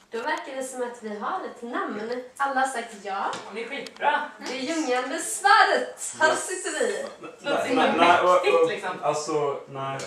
Då verkar det som att vi har ett namn. Alla har sagt ja. Det är skitbra. Det är Ljungande svärdet. Här sitter vi. Alltså,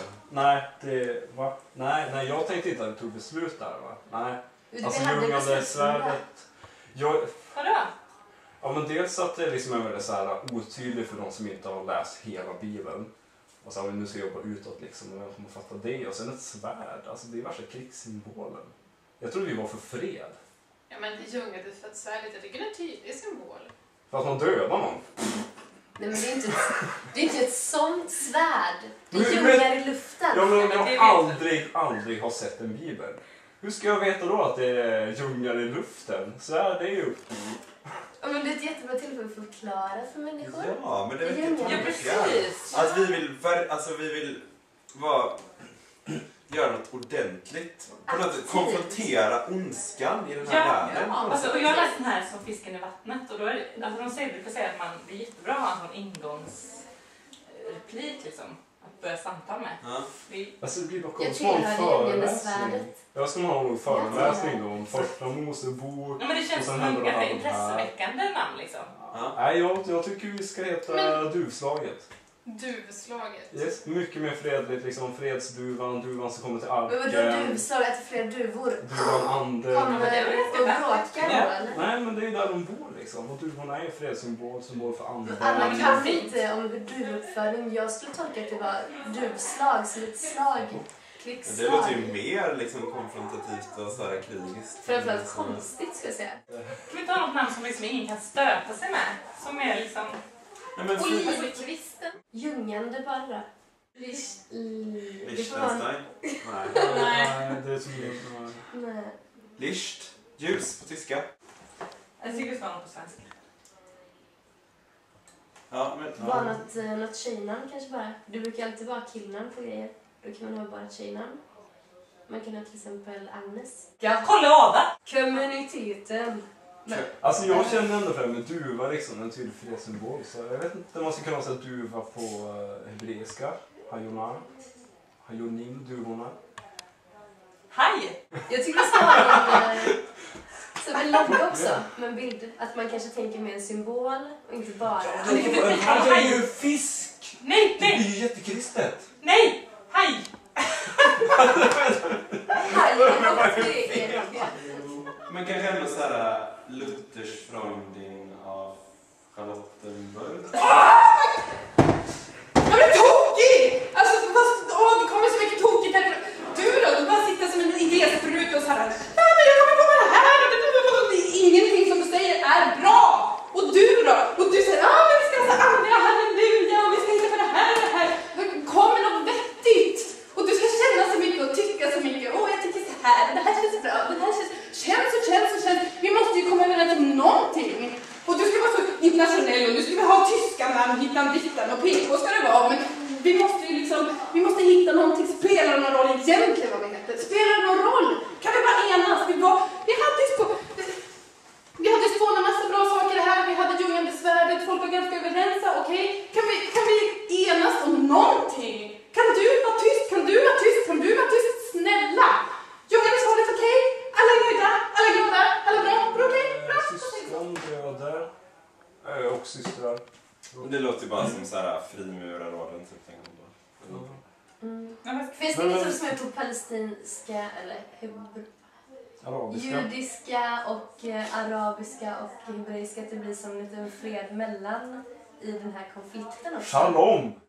nej, jag tänkte inte att vi tog beslut där, va? Nej. Alltså, Ljungande svärdet. Vadå? Ja, men dels att det liksom är väldigt så här otydligt för de som inte har läst hela Bibeln. Och så har vi nu ska jobba utåt liksom, och vem kommer fatta det? Och sen ett svärd, alltså det är värsta krigssymbolen. Jag tror vi var för fred. Ja, men Ljungande svärdet, jag tycker det är en tydlig symbol. För att man dödar någon. Nej, men det är inte ett sånt svärd. Det ljungar i luften. Ja, men jag aldrig har sett en bibel. Hur ska jag veta då att det är ljungar i luften? Svärd är ju... Ja, men det är ett jättebra tillfälle för att förklara för människor. Ja, men det är väl Ja, precis. att vi vill göra något ordentligt. På något sätt konfrontera ondskan i den här världen. Ja. Alltså, och jag har läst den här som fisken i vattnet. Och då är det, alltså, de brukar säga att det är jättebra att ha en sån ingångsreplik liksom. Att börja samtala med. Ja. Alltså det blir bara Jag konstigt. tillhör det svärdet. Jag ska ha någon föreläsning då om första Mosebok. Ja, men det känns som ett ganska intresseväckande namn liksom. Ja. Nej, jag tycker vi ska heta Duvslaget. Duvslaget. Yes, mycket mer fredligt, liksom fredsduvan, duvan som kommer till arken. Men vadå duvslag? Att fler duvor Duvan anden. kommer och bråkar då, eller? Nej, men det är där de bor liksom. Och duvorna är en fredssymbol, symbol för anden. Alla kan inte om duvuppfödning. Jag skulle tolka att det var duvslag som ett slag. Det låter ju mer liksom konfrontativt och så här krigiskt. Framförallt konstigt, ska jag säga. Kan vi ta något namn som liksom ingen kan stöta sig med? Som är liksom... Olivkvisten. Ljungande bara. Liechtenstein? Nej, det är så mycket. Nej. Licht. Ljus på tyska. Jag tycker det ska vara något på svenska. Ja, men... Bara något tjejnamn kanske bara. Det brukar alltid vara killnamn på grejer. Då kan man ha bara tjejnamn. Man kan ha till exempel Agnes. Ja, kolla Ada! Kommuniteten. Alltså jag känner ändå för det med duva liksom, en tydlig fredssymbol. Så jag vet inte, man ska kunna säga duva på hebreiska. Hayonim, duvorna. Hej! Jag tycker det ska vara som en logga också, med en bild. Att man kanske tänker med en symbol och inte bara... Det är ju fisk! Nej! Det är ju jättekristet! Nej! Hej! Men kanske ändå så här Luthers Freundin av Charlottenburg. Jag blir tokig! Alltså, det kommer så mycket tokigt här. Du bara sitter som en idésprut och så här. Nej, men jag kommer på det här. Ingenting som du säger är bra. Och du då? Och du säger, men vi ska säga halleluja och vi ska hitta på det här och det här. Kom med något vettigt. Och du ska känna så mycket och tycka så mycket. Jag tycker så här. Det här känns bra. Det här känns och känns. Vi måste ju komma överens om någonting. Och du ska vara så internationell och du ska ha tyska namn, hittan och PK ska det vara. Men vi måste hitta någonting. Spelar det någon roll egentligen vad vi heter? Spelar det någon roll? Kan vi bara enas? Vi hade spånat en massa bra saker här. Vi hade Ljungande svärdet. Folk var ganska överens. Okej? Kan vi enas om någonting? Kan du vara tyst? Kan du vara tyst? Kan du vara tyst? Snälla! Ljungande svärdet, okej? Alla är nöjda? Alla glada? Alla bra? Okej? Bra? Syskon, bröder. Och systrar. Det låter ju bara som så här frimurarorden typ. Finns det inget som är på palestinska eller arabiska. Judiska och arabiska och hebreiska, att det blir som en liten fred mellan i den här konflikten också? Shalom!